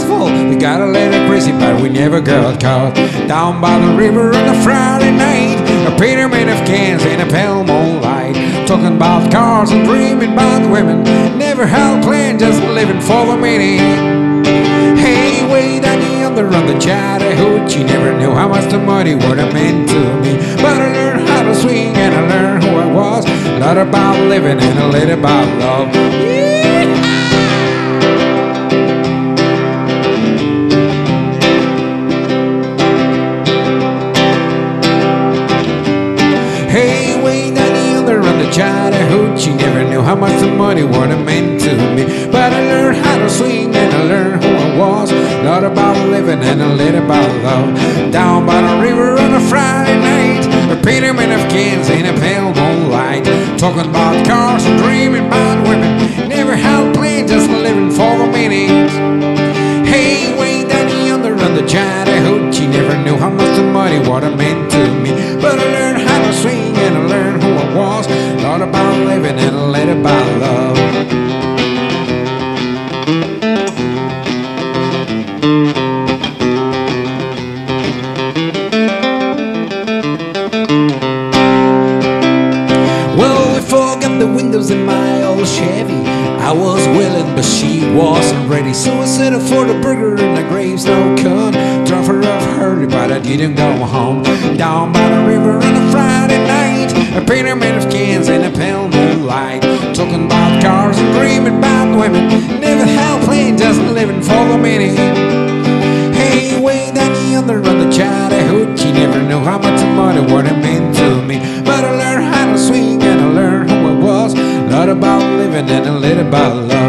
was full. We got a little crazy, but we never got caught. Down by the river on a Friday night, a painter made of cans in a pale moonlight, talking about cars and dreaming about women. Never had a plan, just living for the minute. Hey, way down yonder on the Chattahoochee, never knew how much the money would have meant to me. But I learned how to swing and I learned who I was. A lot about living and a little about love. Hey, way down yonder on the Chattahoochee, never knew how much the money would have meant to me. But I learned how to swing and I learned who I was. A lot about living and a little about love. Down by the river on a Friday night, a painter made of cans in a pale moonlight, talking about cars and dreaming about women. Never had a plan, just living for the minute. Hey, way down yonder on the Chattahoochee, never knew how much the money would have meant to me. But I learned how to swing and I learned who I was. A lot about living and a little about love. Well, we forgot the windows in my old Chevy. I was willing, but she wasn't ready. So I settled for the burger and the Graves no cut. Drove her off early, but I didn't go home. Down by the river on a Friday night, a painter made of cans in a pale moonlight, talking about cars and dreaming about women. Never had a plan, just living for the minute. Hey, way down yonder on the Chattahoochee, never knew how much the money would have meant to me. But I learned how to swing and I learned who I was. A lot about living and a little about love.